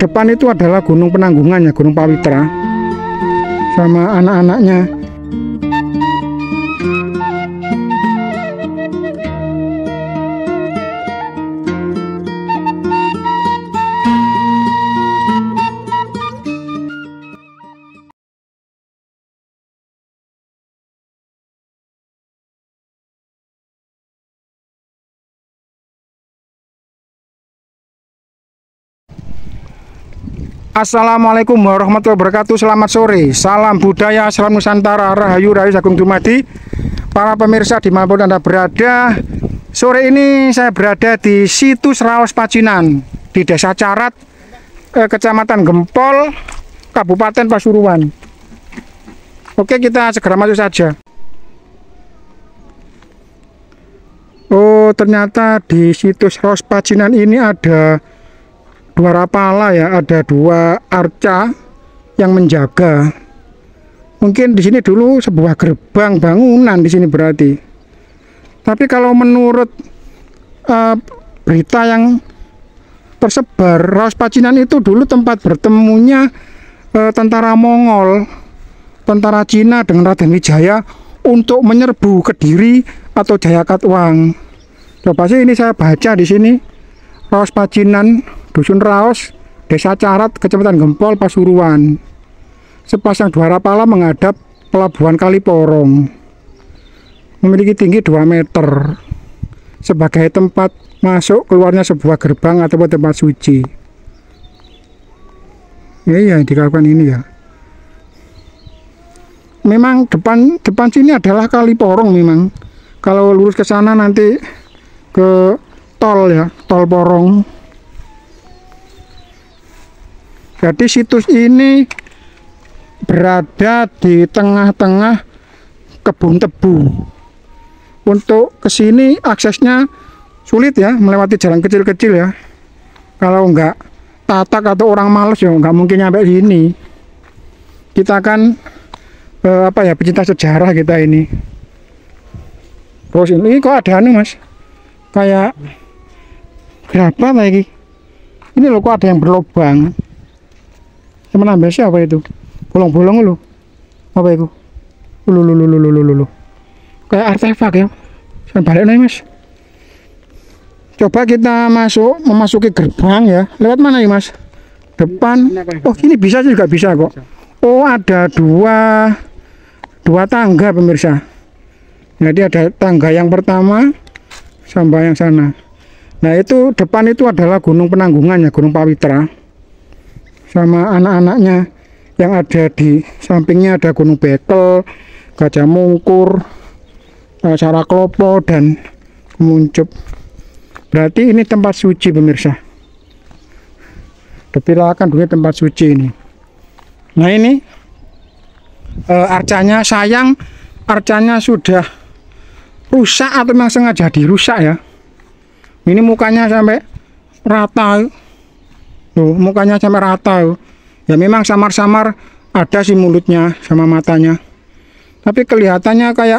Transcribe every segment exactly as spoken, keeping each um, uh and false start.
depan itu adalah Gunung Penanggungan ya, Gunung Pawitra sama anak-anaknya. Assalamualaikum warahmatullahi wabarakatuh. Selamat sore, salam budaya, salam Nusantara, rahayu rahayu jagung dumadi. Para pemirsa dimanapun Anda berada, sore ini saya berada di situs Raos Pacinan di Desa Carat, eh, Kecamatan Gempol, Kabupaten Pasuruan. Oke, kita segera masuk saja. Oh, ternyata di situs Raos Pacinan ini ada dua rapala ya, ada dua arca yang menjaga. Mungkin di sini dulu sebuah gerbang bangunan di sini berarti. Tapi kalau menurut uh, berita yang tersebar, Raos Pacinan itu dulu tempat bertemunya uh, tentara Mongol, tentara Cina dengan Raden Wijaya untuk menyerbu Kediri atau Jayakatwang. Coba sih ini saya baca di sini, Raos Pacinan, Dusun Raos, Desa Carat, Kecamatan Gempol, Pasuruan. Sepasang dua rapala menghadap Pelabuhan Kaliporong. Memiliki tinggi dua meter. Sebagai tempat masuk keluarnya sebuah gerbang atau tempat suci. Ya, ya dikatakan ini ya. Memang depan depan sini adalah Kaliporong memang. Kalau lurus ke sana nanti ke tol ya, tol Porong. Jadi situs ini berada di tengah-tengah kebun tebu. Untuk ke sini aksesnya sulit ya, melewati jalan kecil-kecil ya. Kalau enggak tatak atau orang males ya enggak mungkin nyampe sini. Kita kan eh, apa ya, pecinta sejarah kita ini. Terus ini kok ada anu Mas, kayak berapa lagi? Ini loh kok ada yang berlobang. Teman ambil siapa itu? Bolong-bolong lu. Apa itu? Lu lu lu lu lu lu lu. Kayak artefak ya. Saya balik nih Mas. Coba kita masuk, memasuki gerbang ya. Lewat mana ya Mas? Depan. Oh ini bisa juga bisa kok. Oh ada dua dua tangga pemirsa. Jadi ada tangga yang pertama sampai yang sana. Nah itu depan itu adalah Gunung Penanggungan ya, Gunung Pawitra. Sama anak-anaknya yang ada di sampingnya ada Gunung Bekel, Gajah Mungkur, Saraklopo dan Kemuncup. Berarti ini tempat suci pemirsa. Diperkirakan dulu tempat suci ini. Nah ini e, arcanya, sayang arcanya sudah rusak atau memang sengaja dirusak ya. Ini mukanya sampai rata. Tuh, mukanya sampai rata. Ya memang samar-samar ada sih mulutnya sama matanya. Tapi kelihatannya kayak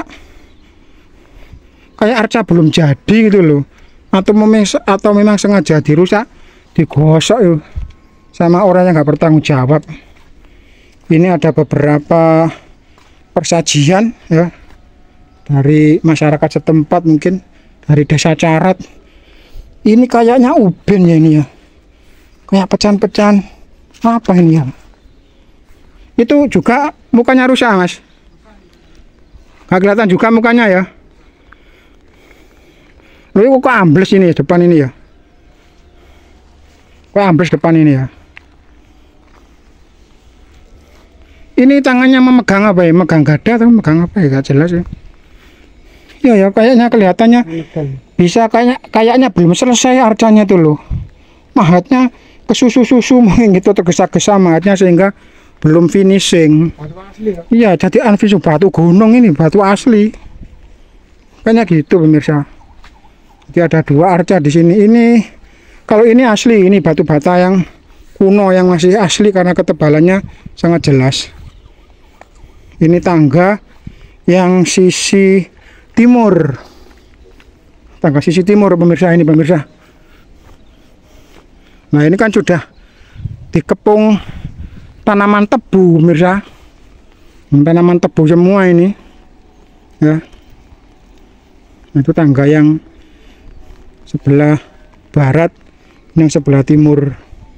kayak arca belum jadi gitu loh. Atau memang atau memang sengaja dirusak, digosok yuk sama orang yang nggak bertanggung jawab. Ini ada beberapa persajian ya dari masyarakat setempat, mungkin dari Desa Carat. Ini kayaknya uben ya ini ya. Kayak pecahan-pecahan apa ini ya? Itu juga mukanya rusak Mas. Gak kelihatan juga mukanya ya. Loh kok ambles ini depan ini ya? Kok ambles depan ini ya? Ini tangannya memegang apa ya? Megang gada atau megang apa ya? Gak jelas ya. Iya ya, kayaknya kelihatannya bisa kayaknya kayaknya belum selesai arcanya tuh loh. Mahatnya kesusu-susu mungkin gitu, tergesa-gesa mahatnya sehingga belum finishing. Batu asli ya? Iya, jadi anvisu batu gunung ini, batu asli. Kayaknya gitu pemirsa. Jadi ada dua arca di sini. Ini kalau ini asli, ini batu bata yang kuno yang masih asli karena ketebalannya sangat jelas. Ini tangga yang sisi timur. Tangga sisi timur pemirsa ini pemirsa. Nah ini kan sudah dikepung tanaman tebu, pemirsa. Tanaman tebu semua ini ya. Itu tangga yang sebelah barat, yang sebelah timur.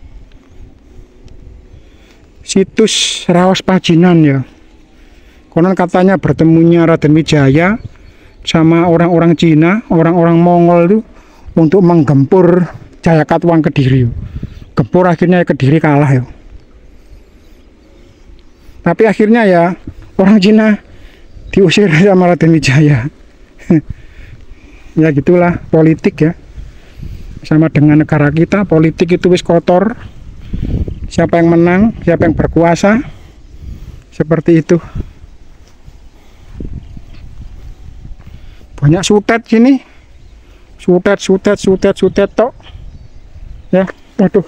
Situs Raos Pacinan ya. Konon katanya bertemunya Raden Wijaya sama orang-orang Cina, orang-orang Mongol itu untuk menggempur Jayakatwang Kediri. Gempur akhirnya Kediri kalah ya. Tapi akhirnya ya orang Cina diusir sama Raden Wijaya. Ya gitulah politik ya. Sama dengan negara kita, politik itu wis kotor. Siapa yang menang, siapa yang berkuasa, seperti itu. Banyak sutet sini, sutet, sutet, sutet, sutet tok. Ya, waduh.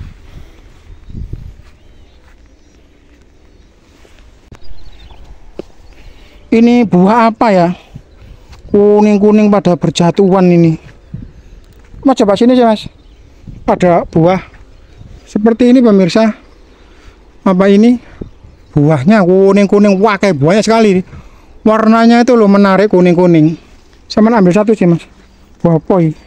Ini buah apa ya? Kuning-kuning pada berjatuhan ini. Mas coba sini aja mas. Ada buah seperti ini pemirsa. Apa ini? Buahnya kuning-kuning, wah kayak buahnya sekali. Warnanya itu loh menarik, kuning-kuning. Sama ambil satu sih mas. Buah apa ini?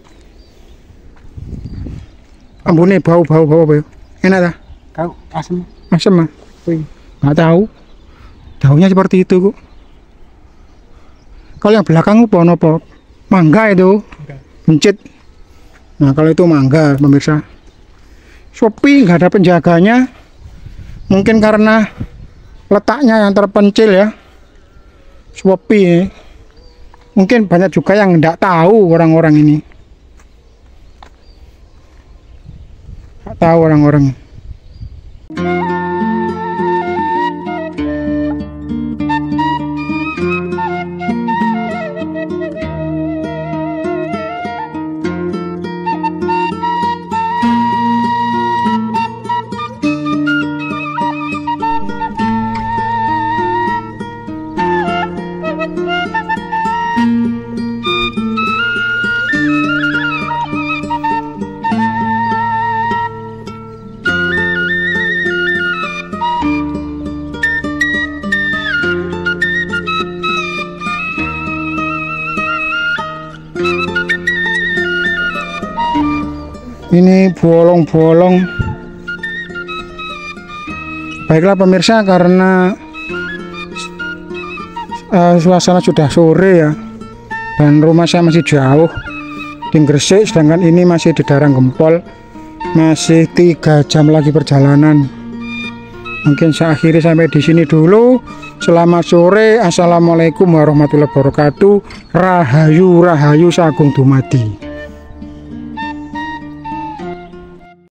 Ambune bau-bau bau apa ya? Enak tak? Kau asam. Asam mah? Nggak tahu. Daunnya seperti itu kok. Kalau yang belakang pohon apa? Mangga itu. Mencit. Nah kalau itu mangga pemirsa. Sepi, nggak ada penjaganya. Mungkin karena letaknya yang terpencil ya. Sepi. Mungkin banyak juga yang nggak tahu orang-orang ini. Nggak tahu orang-orang. Ini bolong-bolong. Baiklah pemirsa, karena uh, suasana sudah sore ya, dan rumah saya masih jauh di Gresik, sedangkan ini masih di daerah Gempol, masih tiga jam lagi perjalanan. Mungkin saya akhiri sampai di sini dulu. Selamat sore, assalamualaikum warahmatullahi wabarakatuh. Rahayu Rahayu Sagung Dumadi.